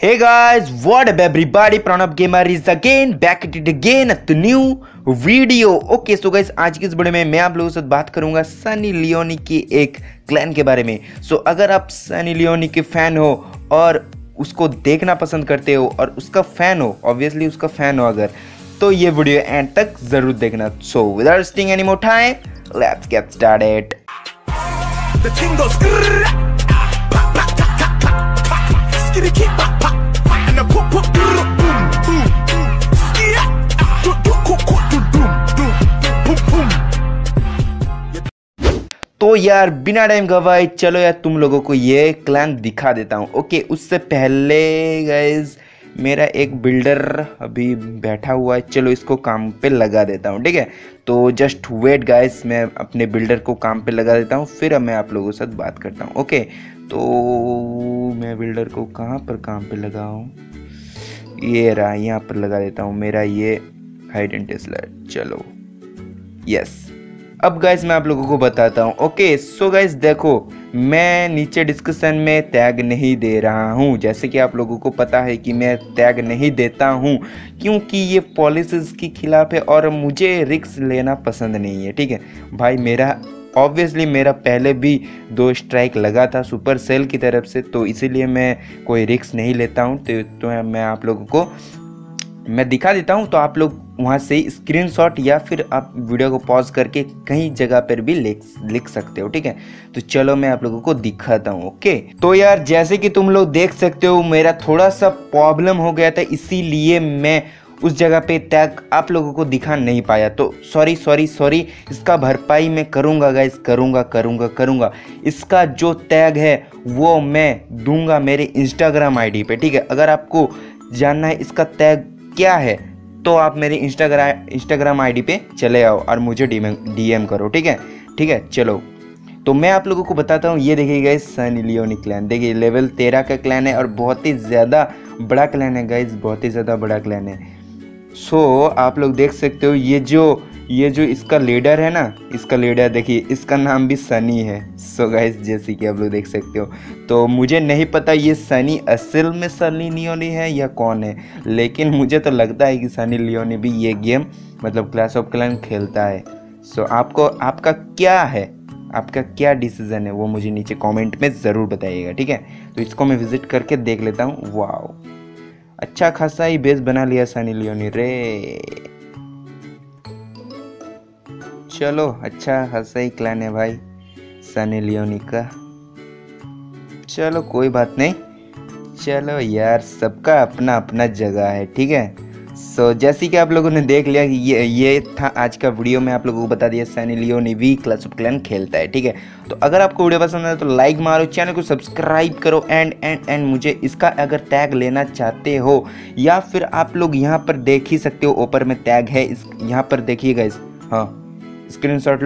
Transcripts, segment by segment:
Hey guys, what up everybody? Pranab Gamer is again back at it again at the new video. Okay, so guys आज की इस video में मैं आप लोगों से बात करूंगा सनी लियोनी की एक क्लैन के बारे में। So अगर आप सनी लियोनी के फैन हो और उसको देखना पसंद करते हो और उसका फैन हो, ऑब्वियसली उसका फैन हो अगर, तो ये वीडियो एंड तक जरूर देखना। So without wasting any more time, let's get started. The thing goes तो यार बिना टाइम गवाए चलो यार तुम लोगों को ये क्लैन दिखा देता हूँ। ओके, उससे पहले गाइज मेरा एक बिल्डर अभी बैठा हुआ है, चलो इसको काम पे लगा देता हूँ। ठीक है, तो जस्ट वेट गाइज, मैं अपने बिल्डर को काम पे लगा देता हूँ, फिर मैं आप लोगों के साथ बात करता हूँ। ओके, तो मैं बिल्डर को कहाँ पर काम पे लगाऊँ, ये रहा, यहाँ पर लगा देता हूँ मेरा ये हाइड एंड टेस्लर। चलो यस, अब गाइस मैं आप लोगों को बताता हूँ। ओके, सो गाइस देखो, मैं नीचे डिस्क्रिप्शन में टैग नहीं दे रहा हूँ, जैसे कि आप लोगों को पता है कि मैं टैग नहीं देता हूँ क्योंकि ये पॉलिसीज के खिलाफ है और मुझे रिस्क लेना पसंद नहीं है। ठीक है भाई, मेरा ऑब्वियसली मेरा पहले भी 2 स्ट्राइक लगा था सुपरसेल की तरफ से, तो इसीलिए मैं कोई रिस्क नहीं लेता हूँ। तो मैं आप लोगों को मैं दिखा देता हूँ, तो आप लोग वहाँ से स्क्रीनशॉट या फिर आप वीडियो को पॉज करके कहीं जगह पर भी लिख सकते हो। ठीक है, तो चलो मैं आप लोगों को दिखाता हूँ। ओके, तो यार जैसे कि तुम लोग देख सकते हो मेरा थोड़ा सा प्रॉब्लम हो गया था, इसीलिए मैं उस जगह पे टैग आप लोगों को दिखा नहीं पाया, तो सॉरी, इसका भरपाई मैं करूँगा गाइस, करूँगा। इसका जो टैग है वो मैं दूंगा मेरे इंस्टाग्राम आईडी पे। ठीक है, अगर आपको जानना है इसका टैग क्या है तो आप मेरे इंस्टाग्राम आईडी पे चले आओ और मुझे डीएम करो। ठीक है, चलो तो मैं आप लोगों को बताता हूँ। ये देखिए गाइस, सनी लियोनी क्लैन, देखिए लेवल 13 का क्लैन है और बहुत ही ज़्यादा बड़ा क्लैन है गाइस, बहुत ही ज़्यादा बड़ा क्लैन है। सो आप लोग देख सकते हो ये जो इसका लीडर है ना, इसका लीडर देखिए, इसका नाम भी सनी है। सो गाइस जैसे कि आप लोग देख सकते हो, तो मुझे नहीं पता ये सनी असल में सनी लियोनी है या कौन है, लेकिन मुझे तो लगता है कि सनी लियोनी भी ये गेम मतलब क्लैश ऑफ क्लैन खेलता है। सो आपका क्या डिसीजन है वो मुझे नीचे कमेंट में ज़रूर बताइएगा। ठीक है, तो इसको मैं विजिट करके देख लेता हूँ। वाह, अच्छा खासा ही बेस बना लिया सनी लियोनी रे। चलो अच्छा खासा ही क्लैन है भाई सनी लियोनी का, चलो कोई बात नहीं, चलो यार सबका अपना अपना जगह है। ठीक है, सो जैसे कि आप लोगों ने देख लिया कि ये था आज का वीडियो, में आप लोगों को बता दिया सनी लियोनी भी क्लैश ऑफ क्लैन खेलता है। ठीक है, तो अगर आपको वीडियो पसंद है तो लाइक मारो, चैनल को सब्सक्राइब करो एंड मुझे इसका अगर टैग लेना चाहते हो या फिर आप लोग यहाँ पर देख ही सकते हो, ऊपर में टैग है, यहाँ पर देखिएगा इस, हाँ स्क्रीनशॉट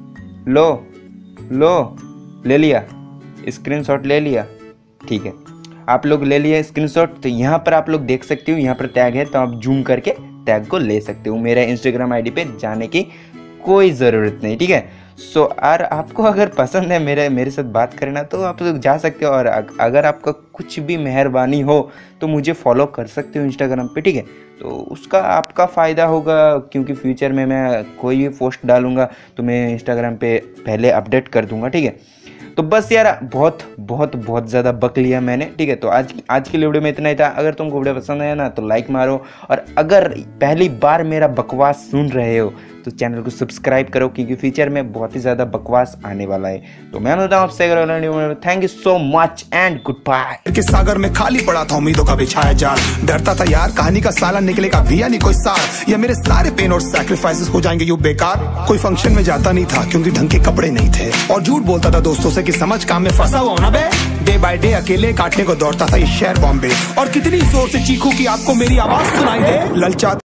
लो ले लिया, स्क्रीनशॉट ले लिया। ठीक है, आप लोग ले लिया स्क्रीनशॉट, तो यहाँ पर आप लोग देख सकते हो, यहाँ पर टैग है, तो आप जूम करके टैग को ले सकते हो। मेरा इंस्टाग्राम आईडी पे जाने की कोई ज़रूरत नहीं। ठीक है, सो और आपको अगर पसंद है मेरे साथ बात करना तो आप लोग जा सकते हो, और अगर आपका कुछ भी मेहरबानी हो तो मुझे फॉलो कर सकते हो इंस्टाग्राम पे। ठीक है, तो उसका आपका फ़ायदा होगा क्योंकि फ्यूचर में मैं कोई भी पोस्ट डालूँगा तो मैं इंस्टाग्राम पे पहले अपडेट कर दूँगा। ठीक है, तो बस यार बहुत ज़्यादा बक लिया मैंने। ठीक है, तो आज की वीडियो में इतना ही था। अगर तुमको वीडियो पसंद आया ना तो लाइक मारो, और अगर पहली बार मेरा बकवास सुन रहे हो तो चैनल को सब्सक्राइब करो क्योंकि फ्यूचर में बहुत ही ज़्यादा बकवास आने वाला है। तो मैं मिलता हूँ आपसे, thank you so much and good bye. के सागर में खाली पड़ा था उम्मीदों का बिछाया जाल, डरता था यार कहानी का साला निकलेगा भी या नहीं कोई सार, या मेरे सारे पेन और सैक्रिफाइसेस हो जाएंगे यूं बेकार। कोई फंक्शन में जाता नहीं था क्योंकि ढंग के कपड़े नहीं थे, और झूठ बोलता था दोस्तों से कि समझ काम में फंसा हुआ ना बे। डे बाय डे अकेले काटने को दौड़ता था ये शहर बॉम्बे, और कितनी जोर से चीखूं कि आपको मेरी आवाज सुनाई दे। ललचा